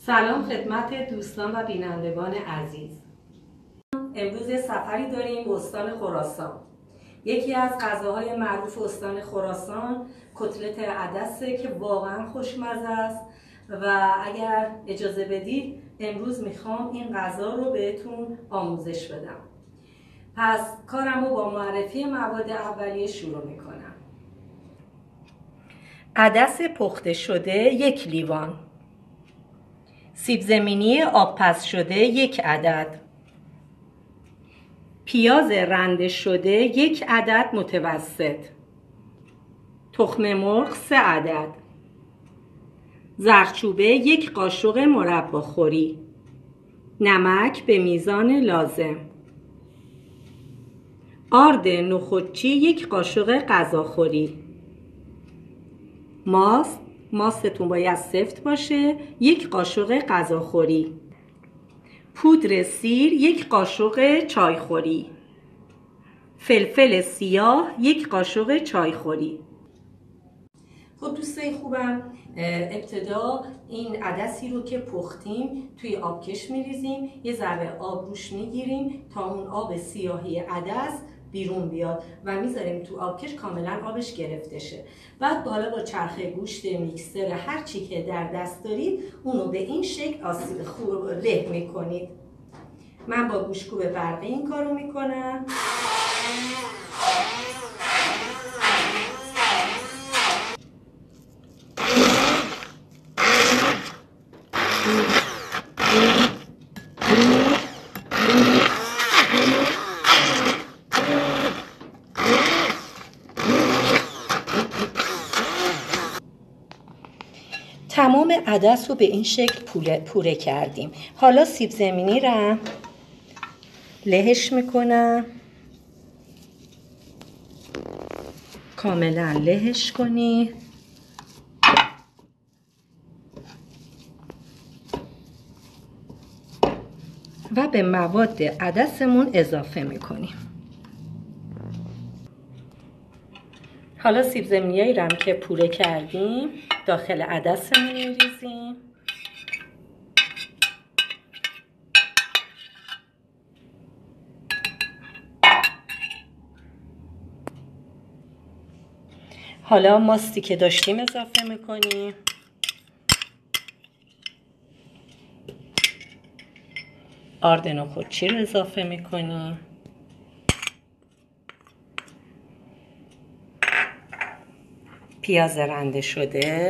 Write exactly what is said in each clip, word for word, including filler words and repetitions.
سلام خدمت دوستان و بینندگان عزیز. امروز سفری داریم به استان خراسان. یکی از غذاهای معروف استان خراسان کتلت عدسه که واقعا خوشمزه است و اگر اجازه بدید امروز میخوام این غذا رو بهتون آموزش بدم. پس کارم رو با معرفی مواد اولیه شروع میکنم. عدس پخته شده یک لیوان، سیب زمینی آبپز شده یک عدد، پیاز رنده شده یک عدد متوسط، تخم مرغ سه عدد، زردچوبه یک قاشق مرباخوری، نمک به میزان لازم، آرد نخودچی یک قاشق غذاخوری، ماست ماستتون باید سفت باشه یک قاشق غذاخوری، پودر سیر یک قاشق چایخوری، فلفل سیاه یک قاشق چایخوری. خب دوستای خوبم، ابتدا این عدسی رو که پختیم توی آبکش میریزیم، یه ذره آب روش میگیریم تا اون آب سیاهی عدس بیرون بیاد و میذاریم تو آبکش کاملا آبش گرفته شه. بعد بالا با چرخه گوشت میکسر هر چی که در دست دارید اونو به این شکل آسیب خوب له میکنید. من با گوشتکوب برقی این کارو میکنم. تمام عدس رو به این شکل پوره, پوره کردیم. حالا سیب زمینی رو لهش میکنم، کاملا لهش کنی و به مواد عدسمون اضافه میکنیم. حالا سیب زمینیایی رو که پوره کردیم داخل عدسمون میریزیم. حالا ماستی که داشتیم اضافه میکنیم. آرد نخودچی رو اضافه میکنیم. پیاز رنده شده،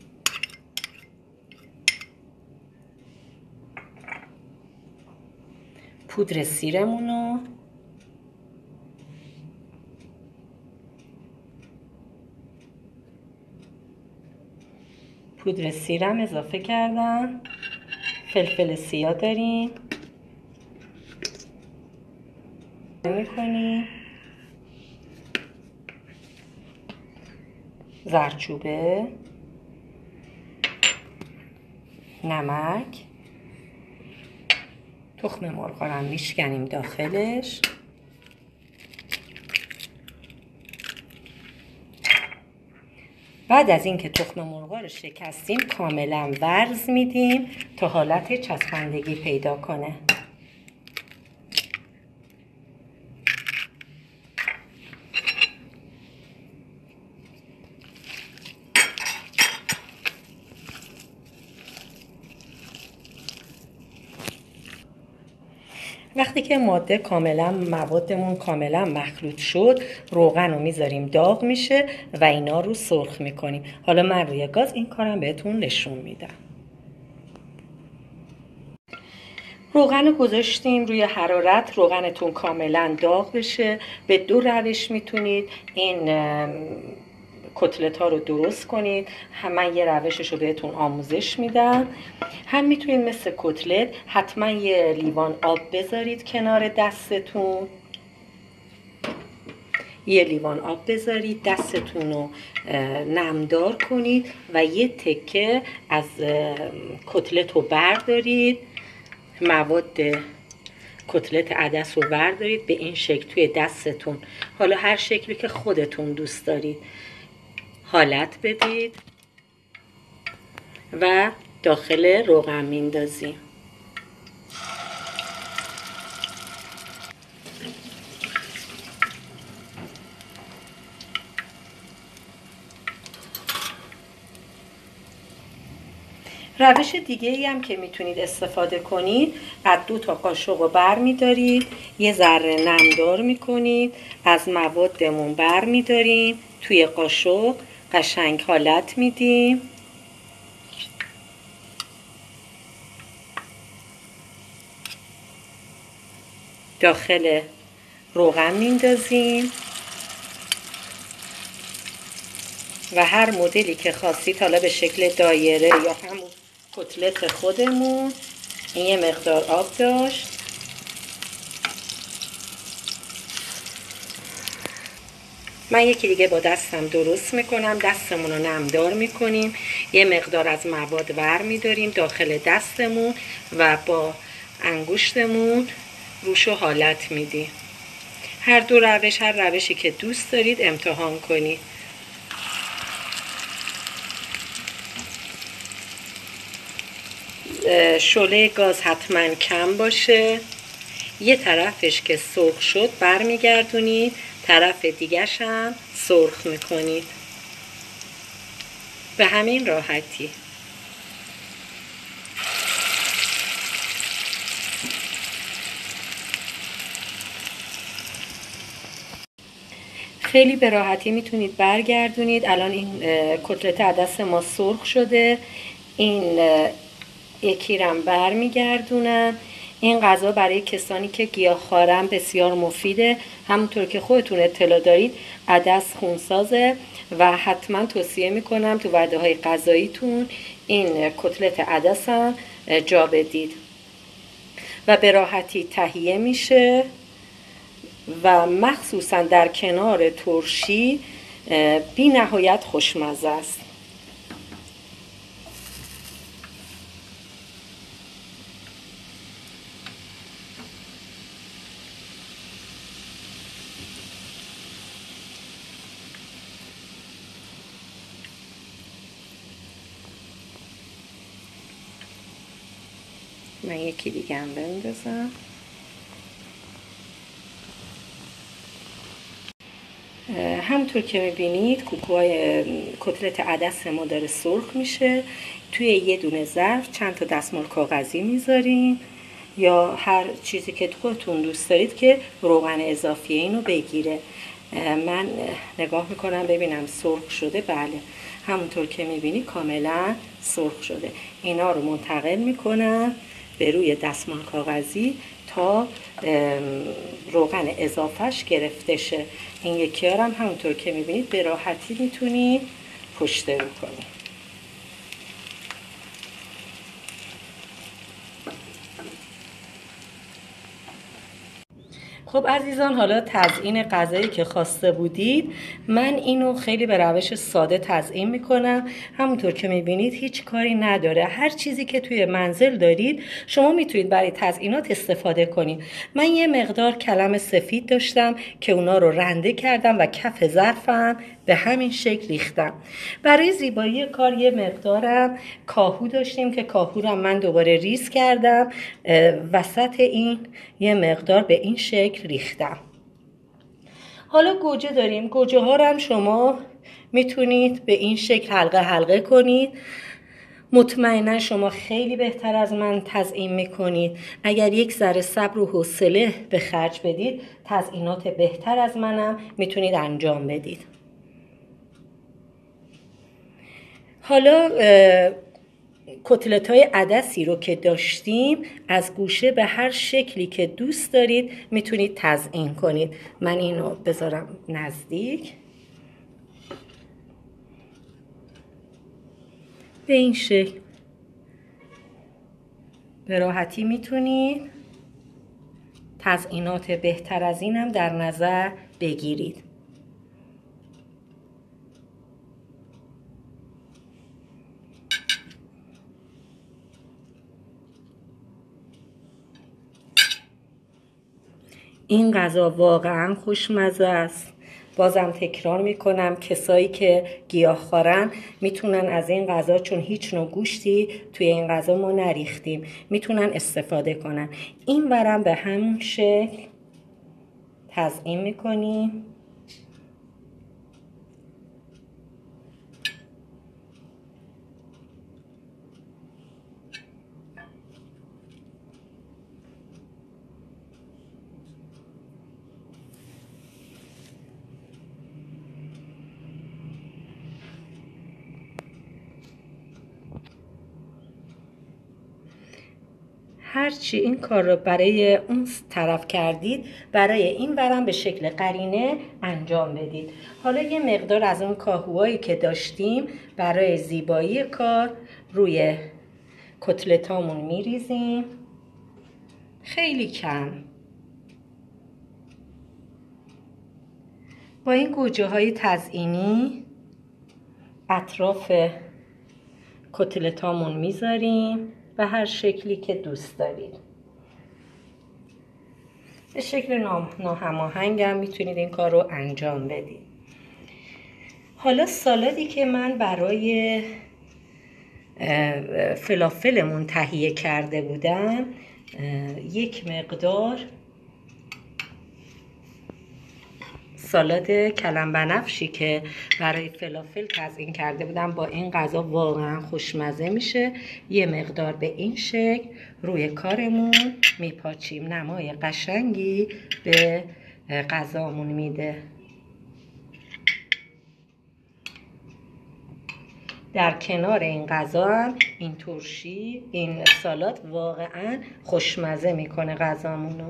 پودر سیرمونو، پودر سیرم اضافه کردم. فلفل سیاه داریم میکنیم، زردچوبه، نمک، تخم مرغ رو هم میشکنیم داخلش. بعد از اینکه تخم مرغ رو شکستیم کاملا ورز میدیم تا حالت چسبندگی پیدا کنه. وقتی که ماده کاملا موادمون کاملا مخلوط شد روغن رو میذاریم داغ میشه و اینا رو سرخ میکنیم. حالا من روی گاز این کارم بهتون نشون میدم. روغن رو گذاشتیم روی حرارت، روغنتون کاملا داغ بشه. به دو روش میتونید این کتلت ها رو درست کنید. هم من یه روشش رو بهتون آموزش میدم. هم میتونید مثل کتلت حتما یه لیوان آب بذارید کنار دستتون، یه لیوان آب بذارید، دستتون رو نمدار کنید و یه تکه از کتلت رو بردارید، مواد کتلت عدس رو بردارید به این شکل توی دستتون، حالا هر شکلی که خودتون دوست دارید حالت بدید و داخل روغن میندازیم. روش دیگه ای هم که میتونید استفاده کنید، از دو تا قاشق رو بر میدارید، یه ذره نمدار میکنید، از موادمون بر میداریم، توی قاشق قشنگ حالت میدیم. داخل روغن میندازیم و هر مدلی که خواستید، حالا به شکل دایره یا همون کتلت خودمون. این یه مقدار آب داشت. من یکی دیگه با دستم درست میکنم. دستمون رو نمدار میکنیم، یه مقدار از مواد بر میداریم داخل دستمون و با انگشتمون روشو حالت میدیم. هر دو روش، هر روشی که دوست دارید امتحان کنید. شعله گاز حتما کم باشه. یه طرفش که سرخ شد برمیگردونید، طرف دیگه‌ش هم سرخ میکنید. به همین راحتی. خیلی به راحتی میتونید برگردونید. الان این کتلت عدس ما سرخ شده. این یکی رو بر میگردونم. این غذا برای کسانی که گیاهخوارن بسیار مفیده. همونطور که خودتون اطلاع دارید عدس خونسازه و حتما توصیه میکنم تو وعده های غذاییتون این کتلت عدس هم جا بدید و به راحتی تهیه میشه و مخصوصا در کنار ترشی بی نهایت خوشمزه است. من یکی دیگه هم بندازم. همونطور که میبینید کوکوهای کتلت عدس ما داره سرخ میشه. توی یه دونه ظرف چند تا دستمال کاغذی میذاریم یا هر چیزی که خودتون دوست دارید که روغن اضافی اینو بگیره. من نگاه میکنم ببینم سرخ شده. بله، همونطور که میبینید کاملا سرخ شده. اینا رو منتقل میکنم به روی دستمال کاغذی تا روغن اضافهش گرفته شه. این یکی هم همونطور که میبینید به راحتی میتونید پشت رو کنید. خب عزیزان، حالا تزیین غذایی که خواسته بودید، من اینو خیلی به روش ساده تزیین میکنم. همونطور که میبینید هیچ کاری نداره. هر چیزی که توی منزل دارید شما میتونید برای تزیینات استفاده کنید. من یه مقدار کلم سفید داشتم که اونا رو رنده کردم و کف ظرفم به همین شکل ریختم. برای زیبایی کار یه مقدارم کاهو داشتیم که کاهو رو من دوباره ریز کردم وسط این یه مقدار به این شکل ریختم. حالا گوجه داریم. گوجه ها رو هم شما میتونید به این شکل حلقه حلقه کنید. مطمئنا شما خیلی بهتر از من تزیین میکنید. اگر یک ذره صبر و حوصله به خرج بدید تزیینات بهتر از منم میتونید انجام بدید. حالا کتلت های عدسی رو که داشتیم از گوشه به هر شکلی که دوست دارید میتونید تزیین کنید. من اینو بذارم نزدیک. به این شکل به راحتی میتونید تزیینات بهتر از اینم در نظر بگیرید. این غذا واقعا خوشمزه است. بازم تکرار میکنم کسایی که گیاهخوارن میتونن از این غذا، چون هیچ نوع گوشتی توی این غذا ما نریختیم، میتونن استفاده کنن. این ورم به همون شکل تزیین میکنیم. هرچی این کار رو برای اون طرف کردید، برای این ورم به شکل قرینه انجام بدید. حالا یه مقدار از اون کاهوهایی که داشتیم برای زیبایی کار روی کتلتامون میریزیم، خیلی کم. با این گوجه های تزیینی اطراف کتلتامون میذاریم به هر شکلی که دوست دارید. به شکل ناهماهنگ هم میتونید این کار رو انجام بدید. حالا سالادی که من برای فلافلمون تهیه کرده بودم، یک مقدار سالاد کلم بنفشی که برای فلافل تزیین کرده بودم با این غذا واقعا خوشمزه میشه. یه مقدار به این شکل روی کارمون میپاچیم، نمای قشنگی به غذامون میده. در کنار این غذا هم این ترشی، این سالاد واقعا خوشمزه میکنه غذامونو.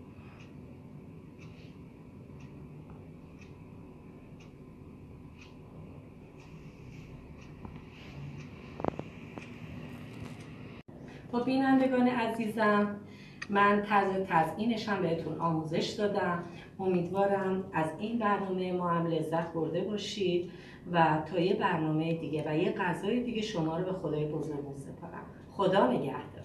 با بینندگان عزیزم، من طرز تزیینش هم بهتون آموزش دادم. امیدوارم از این برنامه ما هم لذت برده باشید و تا یه برنامه دیگه و یه غذای دیگه شما رو به خدای بزرگ میسپارم. خدا نگهدار.